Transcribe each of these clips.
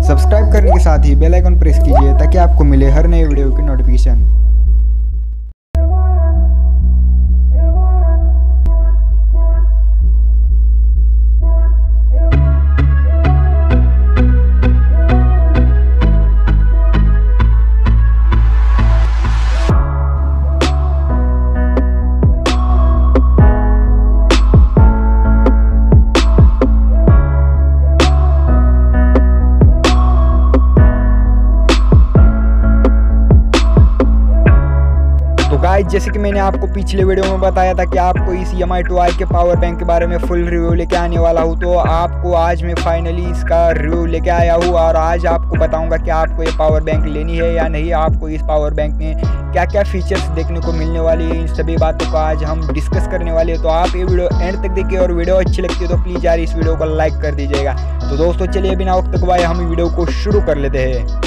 Subscribe करने के साथ ही बेल आइकन प्रेस कीजिए ताकि आपको मिले हर नए वीडियो की नोटिफिकेशन। जैसे कि मैंने आपको पिछले वीडियो में बताया था कि आपको इस EMI 2i के पावर बैंक के बारे में फुल रिव्यू लेके आने वाला हूँ, तो आपको आज मैं फाइनली इसका रिव्यू लेके आया हूँ और आज आपको बताऊंगा कि आपको ये पावर बैंक लेनी है या नहीं, आपको इस पावर बैंक में क्या क्या फीचर्स देखने को मिलने वाली है, इन सभी बातों को आज हम डिस्कस करने वाले हैं। तो आप ये वीडियो एंड तक देखिए और वीडियो अच्छी लगती है तो प्लीज़ यार इस वीडियो को लाइक कर दीजिएगा। तो दोस्तों चलिए बिना वक्त गवाए हम वीडियो को शुरू कर लेते हैं।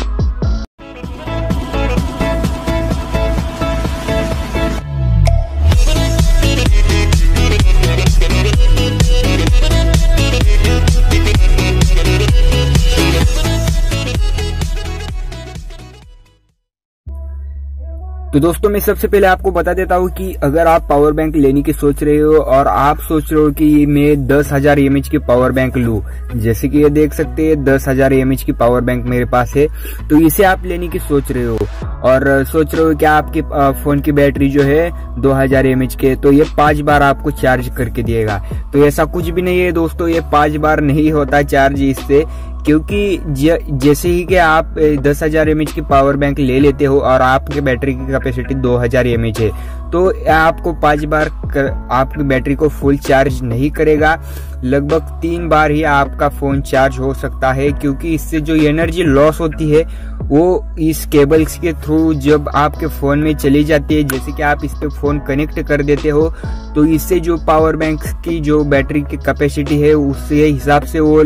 तो दोस्तों मैं सबसे पहले आपको बता देता हूँ कि अगर आप पावर बैंक लेने की सोच रहे हो और आप सोच रहे हो कि मैं 10,000 mAh की पावर बैंक लूँ, जैसे कि ये देख सकते हैं 10,000 mAh की पावर बैंक मेरे पास है, तो इसे आप लेने की सोच रहे हो और सोच रहे हो कि आपके फोन की बैटरी जो है 2000 mAh के, तो ये 5 बार आपको चार्ज करके देगा। तो ऐसा कुछ भी नहीं है दोस्तों, ये 5 बार नहीं होता चार्ज इससे, क्योंकि जैसे ही कि आप 10,000 mAh की पावर बैंक ले लेते हो और आपके बैटरी की कैपेसिटी 2000 mAh है, तो आपको 5 बार आपकी बैटरी को फुल चार्ज नहीं करेगा, लगभग 3 बार ही आपका फोन चार्ज हो सकता है, क्योंकि इससे जो एनर्जी लॉस होती है वो इस केबल्स के थ्रू जब आपके फोन में चली जाती है, जैसे कि आप इस पे फोन कनेक्ट कर देते हो, तो इससे जो पावर बैंक की जो बैटरी की कैपेसिटी है उसके हिसाब से वो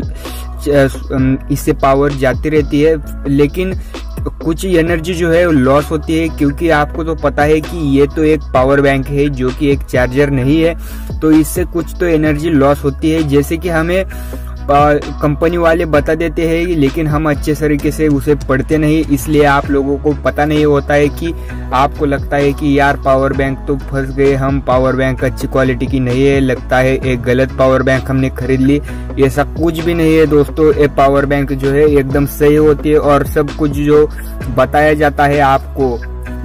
इससे पावर जाती रहती है, लेकिन कुछ एनर्जी जो है लॉस होती है, क्योंकि आपको तो पता है कि ये तो एक पावर बैंक है जो कि एक चार्जर नहीं है, तो इससे कुछ तो एनर्जी लॉस होती है, जैसे कि हमें कंपनी वाले बता देते हैं, लेकिन हम अच्छे तरीके से उसे पढ़ते नहीं, इसलिए आप लोगों को पता नहीं होता है कि आपको लगता है कि यार पावर बैंक तो फंस गए हम, पावर बैंक अच्छी क्वालिटी की नहीं है, लगता है एक गलत पावर बैंक हमने खरीद ली। ऐसा कुछ भी नहीं है दोस्तों, ये पावर बैंक जो है एकदम सही होती है और सब कुछ जो बताया जाता है आपको,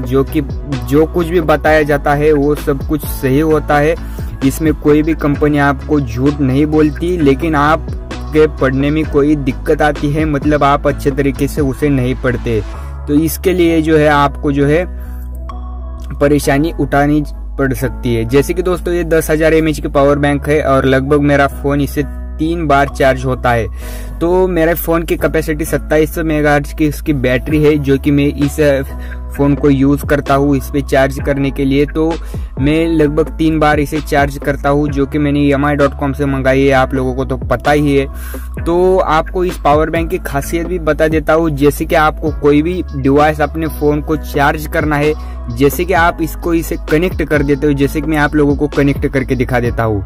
जो कुछ भी बताया जाता है वो सब कुछ सही होता है, इसमें कोई भी कंपनी आपको झूठ नहीं बोलती, लेकिन आप के पढ़ने में कोई दिक्कत आती है, मतलब आप अच्छे तरीके से उसे नहीं पढ़ते, तो इसके लिए जो है आपको जो है परेशानी उठानी पड़ सकती है। जैसे कि दोस्तों ये 10,000 mAh की पावर बैंक है और लगभग मेरा फोन इससे 3 बार चार्ज होता है, तो मेरे फोन की कैपेसिटी 2700 मेगाहर्ट्ज की इसकी बैटरी है, जो कि मैं इस फोन को यूज करता हूँ इस पे चार्ज करने के लिए, तो मैं लगभग 3 बार इसे चार्ज करता हूँ, जो कि मैंने EMI.com से मंगाई है, आप लोगों को तो पता ही है। तो आपको इस पावर बैंक की खासियत भी बता देता हूँ, जैसे कि आपको कोई भी डिवाइस अपने फोन को चार्ज करना है, जैसे कि आप इसे कनेक्ट कर देते हो, जैसे कि मैं आप लोगों को कनेक्ट करके दिखा देता हूँ।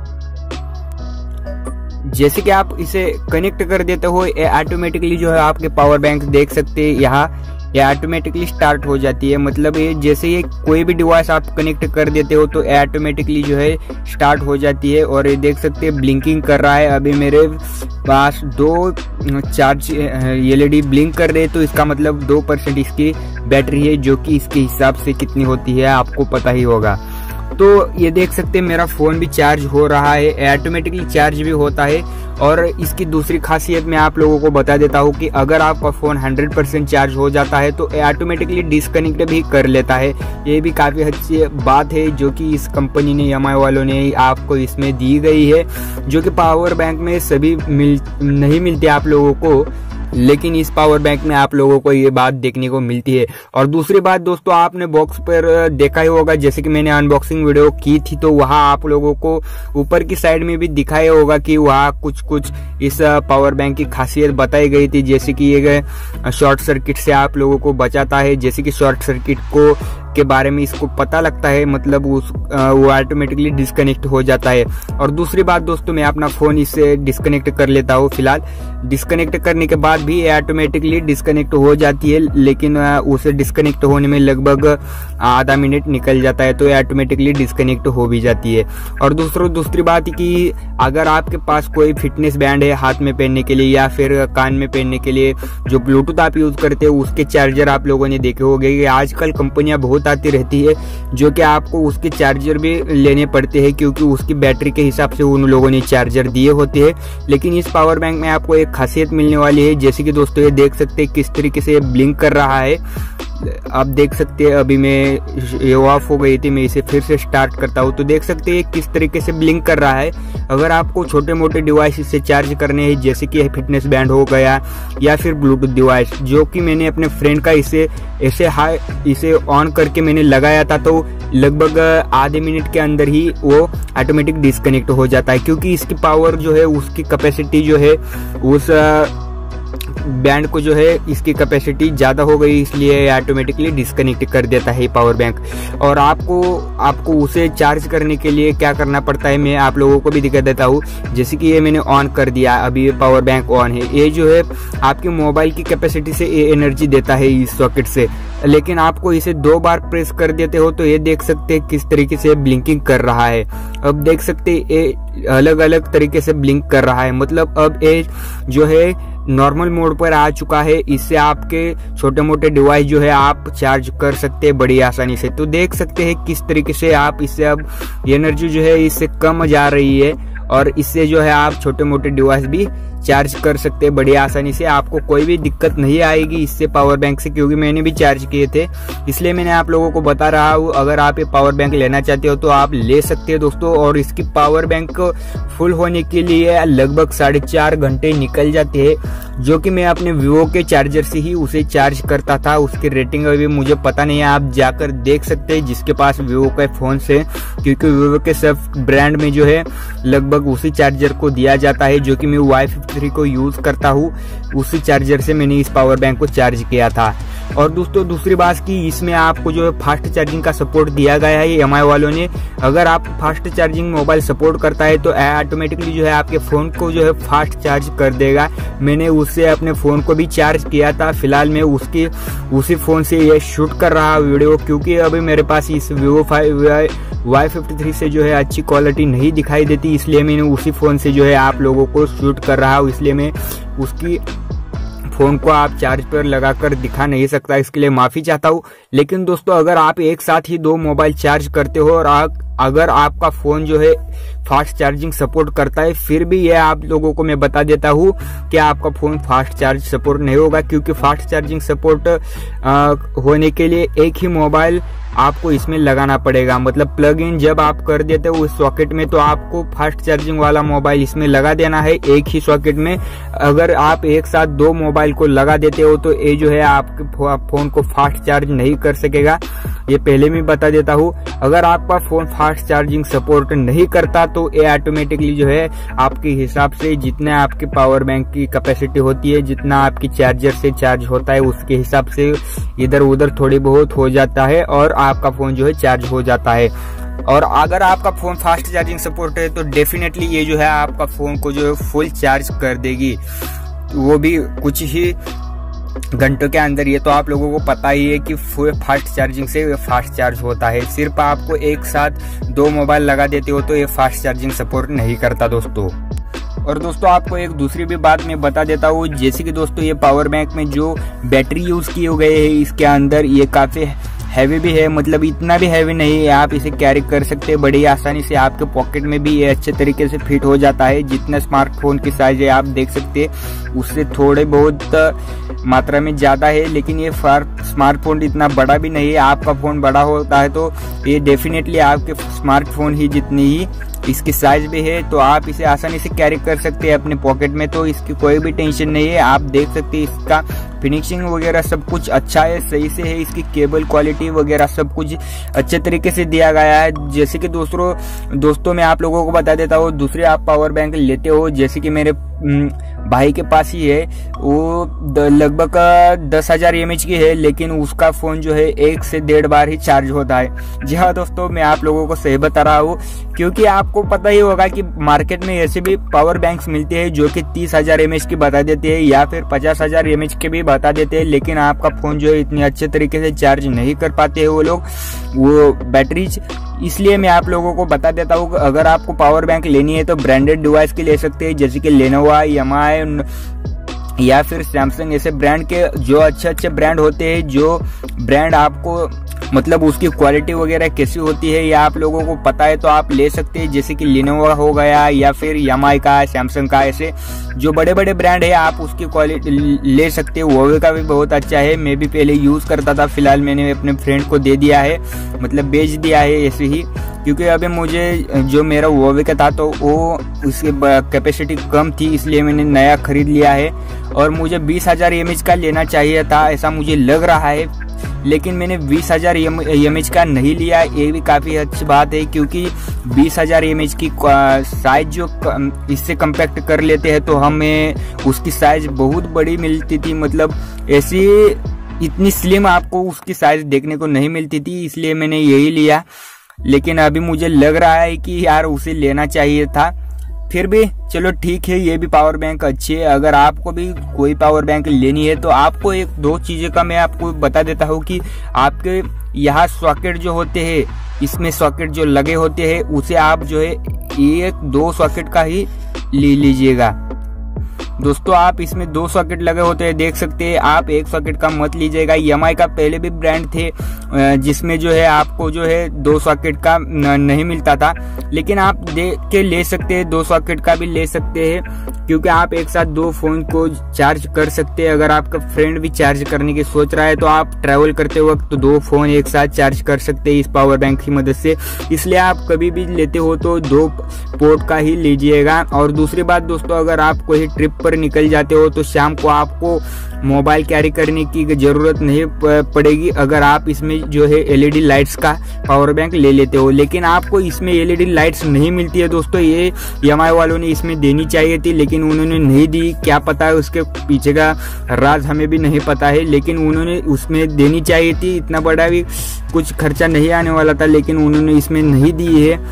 जैसे कि आप इसे कनेक्ट कर देते हो, ये ऑटोमेटिकली जो है आपके पावर बैंक देख सकते हैं यहाँ ये ऑटोमेटिकली स्टार्ट हो जाती है, मतलब ये जैसे ये कोई भी डिवाइस आप कनेक्ट कर देते हो तो ऑटोमेटिकली जो है स्टार्ट हो जाती है, और ये देख सकते हैं ब्लिंकिंग कर रहा है। अभी मेरे पास 2 चार्ज LED ब्लिंक कर रहे हैं, तो इसका मतलब 2% इसकी बैटरी है, जो कि इसके हिसाब से कितनी होती है आपको पता ही होगा। तो ये देख सकते हैं मेरा फोन भी चार्ज हो रहा है, ऑटोमेटिकली चार्ज भी होता है। और इसकी दूसरी खासियत मैं आप लोगों को बता देता हूँ कि अगर आपका फोन 100% चार्ज हो जाता है तो ऑटोमेटिकली डिस्कनेक्ट भी कर लेता है। ये भी काफी अच्छी बात है जो कि इस कंपनी ने EMI वालों ने आपको इसमें दी गई है, जो कि पावर बैंक में सभी नहीं मिलती आप लोगों को, लेकिन इस पावर बैंक में आप लोगों को ये बात देखने को मिलती है। और दूसरी बात दोस्तों, आपने बॉक्स पर देखा ही होगा, जैसे कि मैंने अनबॉक्सिंग वीडियो की थी तो वहां आप लोगों को ऊपर की साइड में भी दिखाया होगा कि वहां कुछ इस पावर बैंक की खासियत बताई गई थी, जैसे कि ये शॉर्ट सर्किट से आप लोगों को बचाता है, जैसे कि शॉर्ट सर्किट को के बारे में इसको पता लगता है, मतलब वो ऑटोमेटिकली डिस्कनेक्ट हो जाता है। और दूसरी बात दोस्तों, मैं अपना फ़ोन इससे डिस्कनेक्ट कर लेता हूँ। फिलहाल डिस्कनेक्ट करने के बाद भी ये ऑटोमेटिकली डिस्कनेक्ट हो जाती है, लेकिन उसे डिस्कनेक्ट होने में लगभग आधा मिनट निकल जाता है, तो ये ऑटोमेटिकली डिस्कनेक्ट हो भी जाती है। और दूसरी बात कि अगर आपके पास कोई फिटनेस बैंड है हाथ में पहनने के लिए या फिर कान में पहनने के लिए, जो ब्लूटूथ आप यूज करते हो, उसके चार्जर आप लोगों ने देखे होंगे कि आजकल कंपनियां बहुत आती रहती है जो कि आपको उसके चार्जर भी लेने पड़ते हैं, क्योंकि उसकी बैटरी के हिसाब से उन लोगों ने चार्जर दिए होते हैं। लेकिन इस पावर बैंक में आपको एक खासियत मिलने वाली है, जैसे कि दोस्तों ये देख सकते हैं किस तरीके से ब्लिंक कर रहा है। आप देख सकते हैं अभी मैं ये ऑफ हो गई थी, मैं इसे फिर से स्टार्ट करता हूँ तो देख सकते हैं किस तरीके से ब्लिंक कर रहा है। अगर आपको छोटे मोटे डिवाइस से चार्ज करने हैं, जैसे कि फिटनेस बैंड हो गया या फिर ब्लूटूथ डिवाइस, जो कि मैंने अपने फ्रेंड का इसे ऑन करके मैंने लगाया था, तो लगभग आधे मिनट के अंदर ही वो ऑटोमेटिक डिस्कनेक्ट हो जाता है, क्योंकि इसकी पावर जो है, उसकी कैपेसिटी जो है, उस बैंड को जो है इसकी कैपेसिटी ज्यादा हो गई, इसलिए ऑटोमेटिकली डिस्कनेक्ट कर देता है पावर बैंक। और आपको उसे चार्ज करने के लिए क्या करना पड़ता है, मैं आप लोगों को भी दिखा देता हूँ। जैसे कि ये मैंने ऑन कर दिया, अभी ये पावर बैंक ऑन है। ये जो है आपके मोबाइल की कैपेसिटी से ये एनर्जी देता है इस सॉकेट से, लेकिन आपको इसे 2 बार प्रेस कर देते हो तो ये देख सकते हैं किस तरीके से ब्लिंकिंग कर रहा है। अब देख सकते हैं ये अलग अलग तरीके से ब्लिंक कर रहा है, मतलब अब ये जो है नॉर्मल मोड पर आ चुका है। इससे आपके छोटे मोटे डिवाइस जो है आप चार्ज कर सकते हैं बड़ी आसानी से। तो देख सकते हैं किस तरीके से आप इससे अब एनर्जी जो है इससे कम जा रही है, और इससे जो है आप छोटे मोटे डिवाइस भी चार्ज कर सकते हैं बड़ी आसानी से। आपको कोई भी दिक्कत नहीं आएगी इससे पावर बैंक से, क्योंकि मैंने भी चार्ज किए थे, इसलिए मैंने आप लोगों को बता रहा हूँ। अगर आप ये पावर बैंक लेना चाहते हो तो आप ले सकते हैं दोस्तों। और इसकी पावर बैंक फुल होने के लिए लगभग 4.5 घंटे निकल जाते हैं, जो कि मैं अपने वीवो के चार्जर से ही उसे चार्ज करता था। उसकी रेटिंग अभी मुझे पता नहीं है, आप जाकर देख सकते हैं जिसके पास वीवो का फोन से, क्योंकि वीवो के सब ब्रांड में जो है लगभग उसी चार्जर को दिया जाता है, जो कि मैं Y53 को यूज करता हूँ। उसी चार्जर से मैंने इस पावर बैंक को चार्ज किया था। और दोस्तों दूसरी बात की, इसमें आपको जो है फास्ट चार्जिंग का सपोर्ट दिया गया है MI वालों ने। अगर आप फास्ट चार्जिंग मोबाइल सपोर्ट करता है तो ऑटोमेटिकली जो है आपके फोन को जो है फास्ट चार्ज कर देगा। मैंने उससे अपने फोन को भी चार्ज किया था। फिलहाल मैं उसी फोन से ये शूट कर रहा वीडियो, क्योंकि अभी मेरे पास इस Vivo Y53 से जो है अच्छी क्वालिटी नहीं दिखाई देती, इसलिए मैंने उसी फोन से जो है आप लोगों को शूट कर रहा हूँ। इसलिए मैं उसकी फोन को आप चार्ज पर लगाकर दिखा नहीं सकता, इसके लिए माफी चाहता हूँ। लेकिन दोस्तों अगर आप एक साथ ही 2 मोबाइल चार्ज करते हो और अगर आपका फोन जो है फास्ट चार्जिंग सपोर्ट करता है, फिर भी ये आप लोगों को मैं बता देता हूँ कि आपका फोन फास्ट चार्ज सपोर्ट नहीं होगा, क्योंकि फास्ट चार्जिंग सपोर्ट होने के लिए एक ही मोबाइल आपको इसमें लगाना पड़ेगा। मतलब प्लग इन जब आप कर देते हो उस सॉकेट में, तो आपको फास्ट चार्जिंग वाला मोबाइल इसमें लगा देना है एक ही सॉकेट में। अगर आप एक साथ 2 मोबाइल को लगा देते हो तो ये जो है आपके फोन को फास्ट चार्ज नहीं कर सकेगा, ये पहले मैं बता देता हूँ। अगर आपका फोन फास्ट चार्जिंग सपोर्ट नहीं करता तो ये ऑटोमेटिकली जो है आपके हिसाब से जितना आपके पावर बैंक की कैपेसिटी होती है, जितना आपकी चार्जर से चार्ज होता है, उसके हिसाब से इधर उधर थोड़ी बहुत हो जाता है और आपका फोन जो है चार्ज हो जाता है। और अगर आपका फोन फास्ट चार्जिंग सपोर्ट है तो डेफिनेटली ये जो है आपका फोन को जो है फुल चार्ज कर देगी, वो भी कुछ ही घंटों के अंदर। ये तो आप लोगों को पता ही है कि फास्ट चार्जिंग से फास्ट चार्ज होता है। सिर्फ आपको एक साथ 2 मोबाइल लगा देते हो तो ये फास्ट चार्जिंग सपोर्ट नहीं करता दोस्तों। और दोस्तों आपको एक दूसरी भी बात मैं बता देता हूँ, जैसे कि दोस्तों ये पावर बैंक में जो बैटरी यूज किए गए हैं इसके अंदर, ये काफी हैवी भी है, मतलब इतना भी हैवी नहीं है, आप इसे कैरी कर सकते हैं बड़ी आसानी से। आपके पॉकेट में भी ये अच्छे तरीके से फिट हो जाता है। जितना स्मार्टफोन की साइज है आप देख सकते हैं उससे थोड़े बहुत मात्रा में ज्यादा है, लेकिन ये स्मार्टफोन इतना बड़ा भी नहीं है। आपका फोन बड़ा होता है तो ये डेफिनेटली आपके स्मार्टफोन ही जितनी ही इसकी साइज भी है, तो आप इसे आसानी से कैरी कर सकते हैं अपने पॉकेट में, तो इसकी कोई भी टेंशन नहीं है। आप देख सकते हैं इसका फिनिशिंग वगैरह सब कुछ अच्छा है, सही से है। इसकी केबल क्वालिटी वगैरह सब कुछ अच्छे तरीके से दिया गया है। जैसे कि दोस्तों मैं आप लोगों को बता देता हूँ, दूसरे आप पावर बैंक लेते हो, जैसे कि भाई के पास ही है, वो लगभग 10,000 mAh की है, लेकिन उसका फोन जो है 1 से 1.5 बार ही चार्ज होता है। जी हाँ दोस्तों, मैं आप लोगों को सही बता रहा हूँ, क्योंकि आपको पता ही होगा कि मार्केट में ऐसे भी पावर बैंक्स मिलते हैं जो कि 30,000 mAh की बता देते हैं या फिर 50,000 mAh के भी बता देते हैं, लेकिन आपका फोन जो है इतने अच्छे तरीके से चार्ज नहीं कर पाते हैं वो लोग, वो बैटरीज। इसलिए मैं आप लोगों को बता देता हूँ, अगर आपको पावर बैंक लेनी है तो ब्रांडेड डिवाइस की ले सकते हैं, जैसे कि लेनोवो, एमआई या फिर सैमसंग। ऐसे ब्रांड के जो अच्छे ब्रांड होते हैं, जो ब्रांड आपको मतलब उसकी क्वालिटी वगैरह कैसी होती है या आप लोगों को पता है तो आप ले सकते हैं, जैसे कि लेनोवो हो गया या फिर एमआई का, सैमसंग का, ऐसे जो बड़े बड़े ब्रांड है आप उसकी क्वालिटी ले सकते हैं। ओवे का भी बहुत अच्छा है, मैं भी पहले यूज करता था, फिलहाल मैंने अपने फ्रेंड को दे दिया है, मतलब बेच दिया है ऐसे ही, क्योंकि अभी मुझे जो मेरा ओवे का था तो वो उसकी कैपेसिटी कम थी, इसलिए मैंने नया खरीद लिया है। और मुझे 20,000 mAh का लेना चाहिए था, ऐसा मुझे लग रहा है, लेकिन मैंने 20,000 mAh का नहीं लिया। ये भी काफ़ी अच्छी बात है, क्योंकि 20,000 mAh की साइज जो इससे कम्पैक्ट कर लेते हैं तो हमें उसकी साइज बहुत बड़ी मिलती थी, मतलब ऐसी इतनी स्लिम आपको उसकी साइज देखने को नहीं मिलती थी, इसलिए मैंने यही लिया। लेकिन अभी मुझे लग रहा है कि यार उसे लेना चाहिए था। फिर भी चलो ठीक है, ये भी पावर बैंक अच्छी है। अगर आपको भी कोई पावर बैंक लेनी है तो आपको एक दो चीज़ें का मैं आपको बता देता हूँ कि आपके यहाँ सॉकेट जो होते हैं, इसमें सॉकेट जो लगे होते हैं उसे आप जो है 1-2 सॉकेट का ही ले लीजिएगा दोस्तों। आप इसमें 2 सॉकेट लगे होते हैं, देख सकते हैं, आप 1 सॉकेट का मत लीजिएगा। एमआई का पहले भी ब्रांड थे जिसमें जो है आपको जो है 2 सॉकेट का नहीं मिलता था, लेकिन आप देख के ले सकते हैं, 2 सॉकेट का भी ले सकते हैं, क्योंकि आप एक साथ 2 फोन को चार्ज कर सकते हैं। अगर आपका फ्रेंड भी चार्ज करने की सोच रहा है तो आप ट्रैवल करते वक्त तो 2 फोन एक साथ चार्ज कर सकते हैं इस पावर बैंक की मदद से। इसलिए आप कभी भी लेते हो तो 2 पोर्ट का ही लीजिएगा। और दूसरी बात दोस्तों, अगर आप कोई ट्रिप पर निकल जाते हो तो शाम को आपको मोबाइल कैरी करने की जरूरत नहीं पड़ेगी, अगर आप इसमें जो है एलईडी लाइट्स का पावर बैंक ले लेते हो। लेकिन आपको इसमें एलईडी लाइट्स नहीं मिलती है दोस्तों, ये एमआई वालों ने इसमें देनी चाहिए थी, लेकिन उन्होंने नहीं दी। क्या पता है उसके पीछे का राज, हमें भी नहीं पता है, लेकिन उन्होंने उसमें देनी चाहिए थी। इतना बड़ा भी कुछ खर्चा नहीं आने वाला था, लेकिन उन्होंने इसमें नहीं दी है।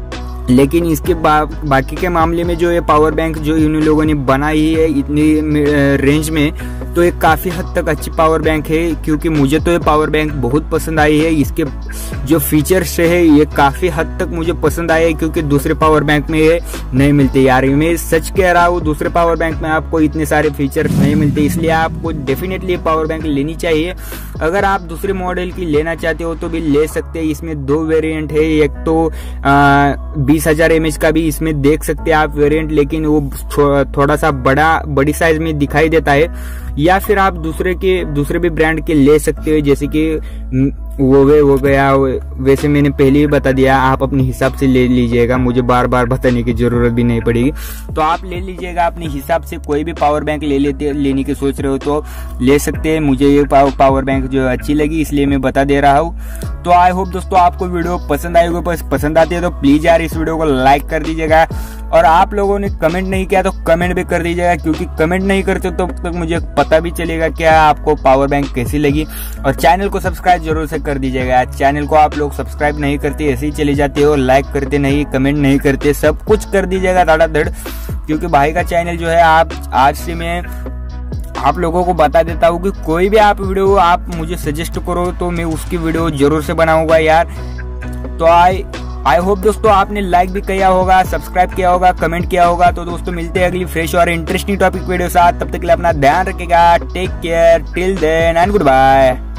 लेकिन इसके बाकी के मामले में जो ये पावर बैंक जो इन लोगों ने बनाई है इतनी रेंज में, तो ये काफ़ी हद तक अच्छी पावर बैंक है, क्योंकि मुझे तो ये पावर बैंक बहुत पसंद आई है। इसके जो फीचर्स है ये काफ़ी हद तक मुझे पसंद आए, क्योंकि दूसरे पावर बैंक में ये नहीं मिलते यार। मैं सच कह रहा हूँ, दूसरे पावर बैंक में आपको इतने सारे फीचर्स नहीं मिलते, इसलिए आपको डेफिनेटली पावर बैंक लेनी चाहिए। अगर आप दूसरे मॉडल की लेना चाहते हो तो भी ले सकते हैं। इसमें 2 वेरिएंट है, एक तो 20,000 mAh का भी इसमें देख सकते हैं आप वेरिएंट, लेकिन वो थोड़ा सा बड़ी साइज में दिखाई देता है। या फिर आप दूसरे भी ब्रांड के ले सकते हो, जैसे कि वो गया, वैसे मैंने पहले ही बता दिया, आप अपने हिसाब से ले लीजिएगा, मुझे बार बार बताने की जरूरत भी नहीं पड़ेगी। तो आप ले लीजिएगा अपने हिसाब से, कोई भी पावर बैंक लेने की सोच रहे हो तो ले सकते हैं। मुझे ये पावर बैंक जो अच्छी लगी इसलिए मैं बता दे रहा हूँ। तो आई होप दोस्तों आपको वीडियो पसंद आएगी, पसंद आती है तो प्लीज यार इस वीडियो को लाइक कर दीजिएगा। और आप लोगों ने कमेंट नहीं किया तो कमेंट भी कर दीजिएगा, क्योंकि कमेंट नहीं करते तो तब तक मुझे पता भी चलेगा क्या आपको पावर बैंक कैसी लगी। और चैनल को सब्सक्राइब जरूर से कर दीजिएगा। चैनल को आप लोग सब्सक्राइब नहीं करते, ऐसे ही चले जाते हो, लाइक करते नहीं, कमेंट नहीं करते, सब कुछ कर दीजिएगा धड़ाधड़, क्योंकि भाई का चैनल जो है आज से मैं आप लोगों को बता देता हूँ कि कोई भी आप वीडियो आप मुझे सजेस्ट करो तो मैं उसकी वीडियो जरूर से बनाऊंगा यार। तो आई होप दोस्तों आपने लाइक भी किया होगा, सब्सक्राइब किया होगा, कमेंट किया होगा। तो दोस्तों मिलते हैं अगली फ्रेश और इंटरेस्टिंग टॉपिक वीडियो साथ, तब तक के लिए अपना ध्यान रखिएगा। Take care, till then and good bye.